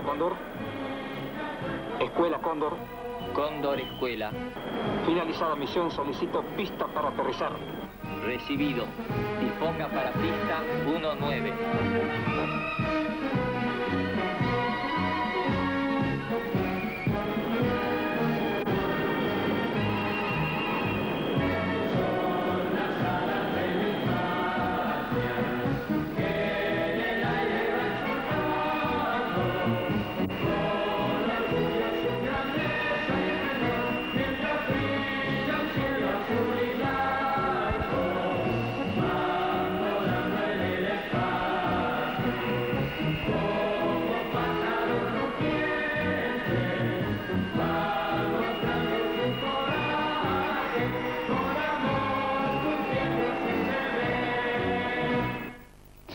Cóndor. Escuela Cóndor. Cóndor Escuela. Finalizada misión, solicito pista para aterrizar. Recibido. Disponga para pista 19.